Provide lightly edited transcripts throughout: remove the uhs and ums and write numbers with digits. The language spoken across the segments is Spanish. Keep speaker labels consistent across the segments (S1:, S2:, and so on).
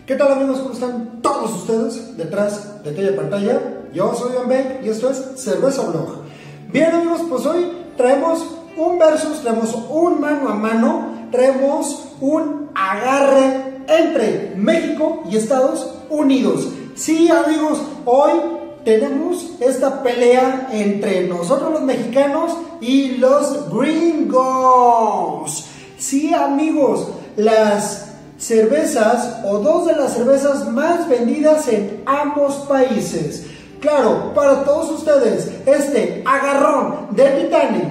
S1: ¿Qué tal amigos? ¿Cómo están todos ustedes detrás de aquella pantalla? Yo soy Iván Beck y esto es Cerveza Blog. Bien amigos, pues hoy traemos un versus, traemos un mano a mano, traemos un agarre entre México y Estados Unidos. Sí amigos, hoy tenemos esta pelea entre nosotros los mexicanos y los gringos. Sí amigos, las cervezas o dos de las cervezas más vendidas en ambos países. Claro, para todos ustedes, este agarrón del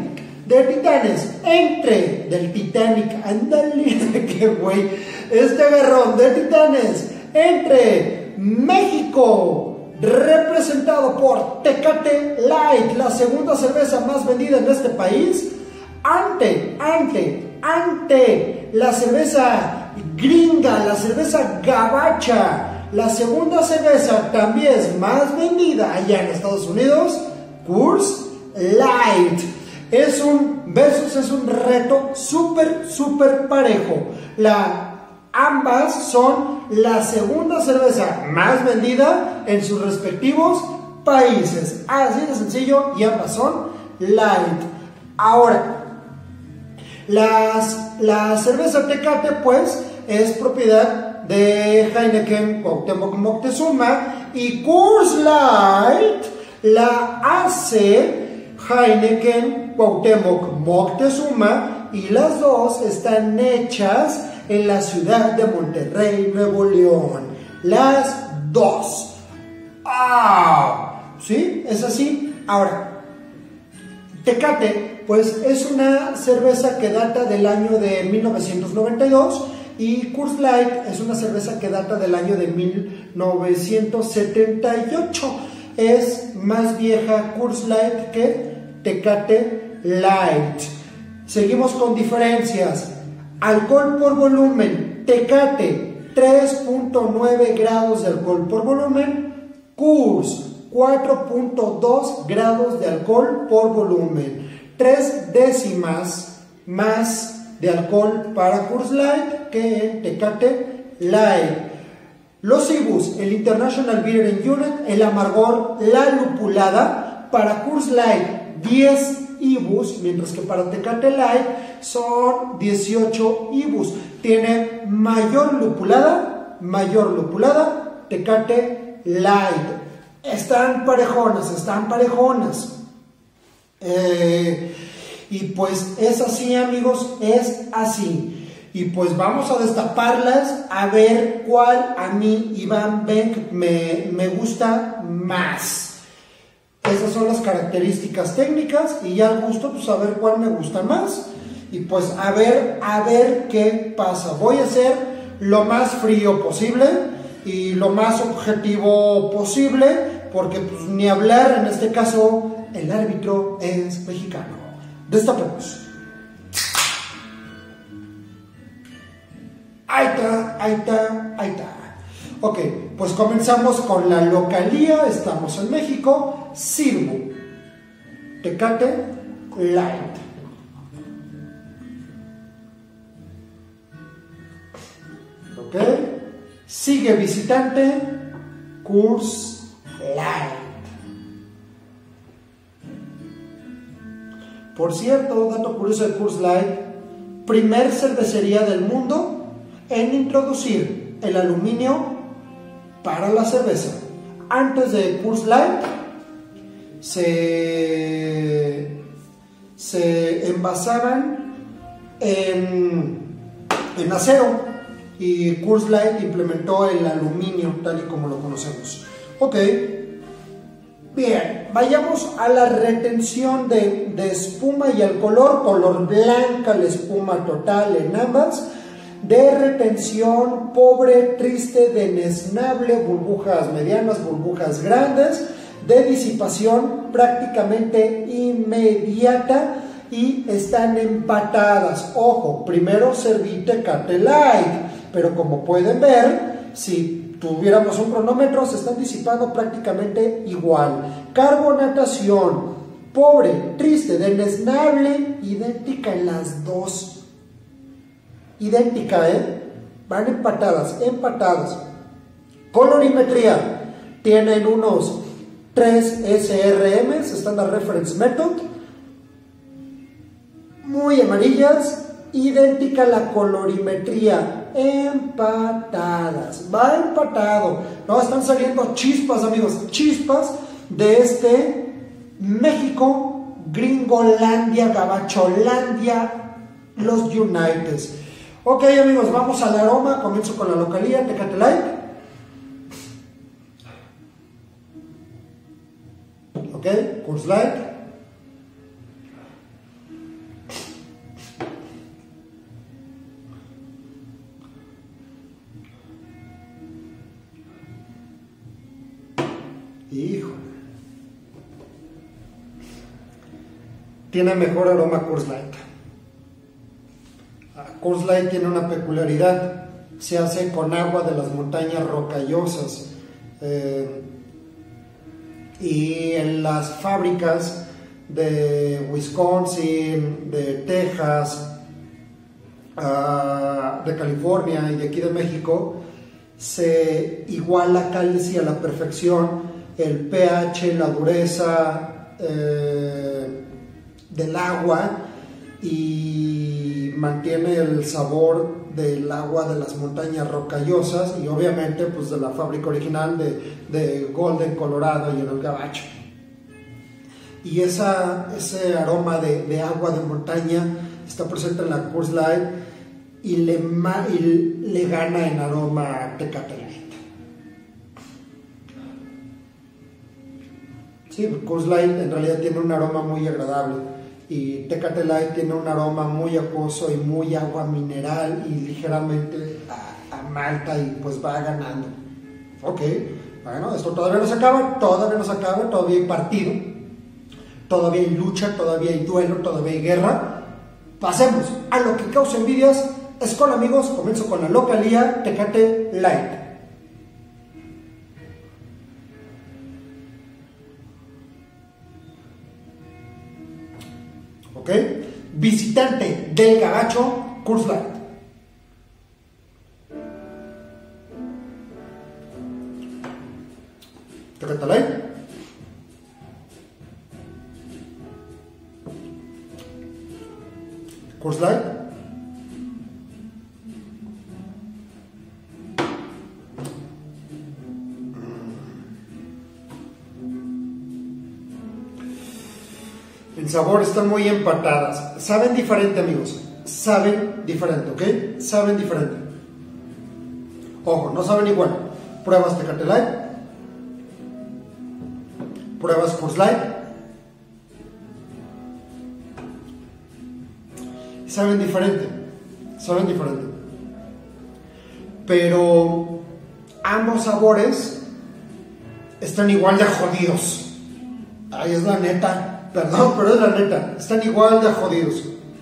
S1: Titanic, ándale, qué güey, este agarrón de Titanes entre México, representado por Tecate Light, la segunda cerveza más vendida en este país, ante la cerveza gringa, la cerveza gabacha, la segunda cerveza también más vendida allá en Estados Unidos, Coors Light. Es un versus, es un reto súper parejo. Ambas son la segunda cerveza más vendida en sus respectivos países. Así de sencillo, y ambas son light. Ahora, la cerveza Tecate pues es propiedad de Heineken Cuauhtémoc Moctezuma, y Coors Light la hace Heineken Cuauhtémoc Moctezuma, y las dos están hechas en la ciudad de Monterrey, Nuevo León. Las dos. ¿Sí? Es así. Ahora, Tecate pues es una cerveza que data del año de 1992, y Coors Light es una cerveza que data del año de 1978. Es más vieja Coors Light que Tecate Light. Seguimos con diferencias. Alcohol por volumen, Tecate 3.9 grados de alcohol por volumen, Coors 4.2 grados de alcohol por volumen, 3 décimas más de alcohol para Coors Light que en Tecate Light. Los IBUs, el International Beer Unit, el amargor, la lupulada, para Coors Light 10 IBUs, mientras que para Tecate Light son 18 IBUs. Tiene mayor lupulada, Tecate Light. Están parejonas. Y pues es así amigos, es así. Y pues vamos a destaparlas a ver cuál a mí, Iván Beck, me gusta más. Esas son las características técnicas, y ya al gusto pues a ver cuál me gusta más. Y pues a ver qué pasa. Voy a hacer lo más frío posible y lo más objetivo posible, porque pues ni hablar, en este caso el árbitro es mexicano. Destapemos. Ahí está. Ok, pues comenzamos con la localía. Estamos en México. Sirvo Tecate Light. Ok, sigue visitante, Coors Light. Por cierto, dato curioso de Coors Light: primer cervecería del mundo en introducir el aluminio para la cerveza. Antes de Coors Light se envasaban en acero, y Coors Light implementó el aluminio tal y como lo conocemos. Ok, bien, vayamos a la retención de espuma y al color blanca, la espuma total en ambas, de retención pobre, triste, deneznable, burbujas medianas, burbujas grandes, de disipación prácticamente inmediata, y están empatadas. Ojo, primero serví Tecate Light, pero como pueden ver, si tuviéramos un cronómetro, se están disipando prácticamente igual. Carbonatación, pobre, triste, deneznable, idéntica en las dos. Idéntica, van empatadas. Colorimetría. Tienen unos 3 SRMs, Standard Reference Method. Muy amarillas. Idéntica la colorimetría. Empatadas. Va empatado. No, están saliendo chispas, amigos. Chispas de este México, Gringolandia, Gabacholandia, los Uniteds. Ok, amigos, vamos al aroma. Comienzo con la localía Tecate Light. Ok, Coors Light. Híjole. Tiene mejor aroma Coors Light. Coors Light tiene una peculiaridad, se hace con agua de las montañas rocallosas, y en las fábricas de Wisconsin, de Texas, de California y de aquí de México, se iguala casi a la perfección el pH, la dureza del agua, y mantiene el sabor del agua de las montañas rocallosas y obviamente pues de la fábrica original de Golden, Colorado y en el Gabacho. Y ese aroma de agua de montaña está presente en la Coors Light y le gana en aroma Tecate Light. Sí, Coors Light en realidad tiene un aroma muy agradable. Y Tecate Light tiene un aroma muy acuoso y muy agua mineral y ligeramente a malta, y pues va ganando. Ok, bueno, esto todavía no se acaba, todavía hay partido, todavía hay lucha, todavía hay duelo, todavía hay guerra. Pasemos a lo que causa envidias. Skol, amigos, comienzo con la localía Tecate Light. ¿Ok? Visitante del Gabacho, Coors Light. Tecate Light. Coors Light. El sabor están muy empatadas. Saben diferente, amigos. Saben diferente, ¿ok? Saben diferente. Ojo, no saben igual. Pruebas Tecate Light. Pruebas Coors Light. Saben diferente. Saben diferente. Pero ambos sabores están igual de jodidos. Ahí es la neta. Perdón, pero es la neta, están igual de jodidos.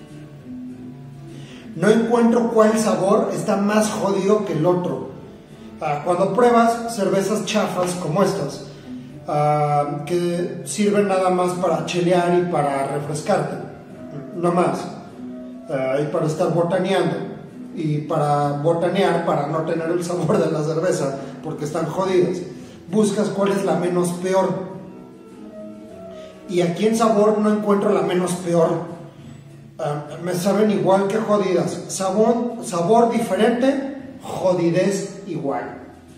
S1: No encuentro cuál sabor está más jodido que el otro. Cuando pruebas cervezas chafas como estas, que sirven nada más para chelear y para refrescarte, no más, y para estar botaneando, y para botanear, para no tener el sabor de la cerveza, porque están jodidas, buscas cuál es la menos peor. Y aquí en sabor no encuentro la menos peor. Me saben igual que jodidas. Sabor diferente, jodidez igual.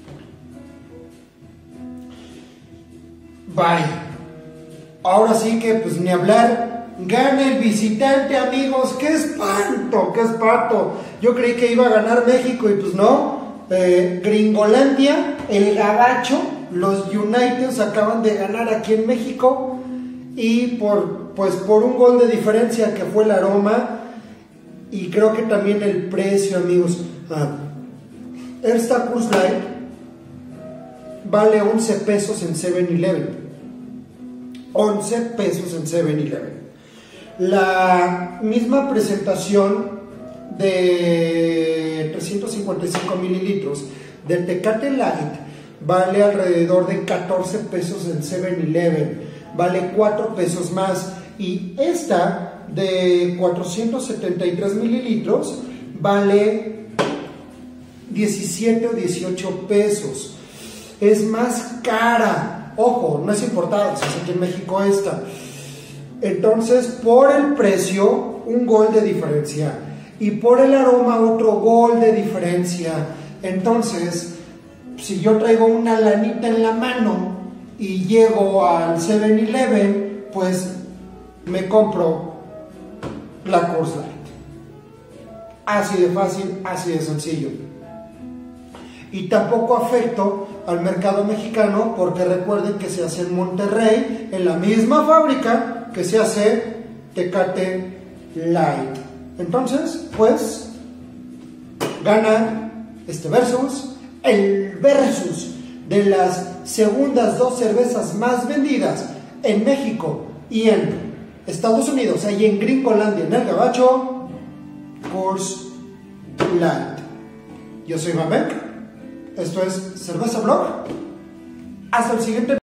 S1: Bye. Ahora sí que pues ni hablar. Gana el visitante, amigos. ¡Qué espanto! ¡Qué espanto! Yo creí que iba a ganar México y pues no. Gringolandia, el Gabacho, los Uniteds acaban de ganar aquí en México. Y por un gol de diferencia, que fue el aroma, y creo que también el precio, amigos. Esta Coors Light vale 11 pesos en 7-Eleven. 11 pesos en 7-Eleven. La misma presentación de 355 mililitros de Tecate Light vale alrededor de 14 pesos en 7-Eleven. Vale 4 pesos más, y esta de 473 mililitros vale 17 o 18 pesos. es más cara. Ojo, no es importada, se hace aquí en México esta. Entonces, por el precio, un gol de diferencia. Y por el aroma, otro gol de diferencia. Entonces, si yo traigo una lanita en la mano y llego al 7-Eleven, pues me compro la Coors Light. Así de fácil, así de sencillo. Y tampoco afecto al mercado mexicano, porque recuerden que se hace en Monterrey, en la misma fábrica que se hace Tecate Light. Entonces, pues, gana este versus, el versus de las segundas 2 cervezas más vendidas en México y en Estados Unidos, ahí en Gringolandia, en el Gabacho, Coors Light. Yo soy Mamek, esto es Cerveza Blog. Hasta el siguiente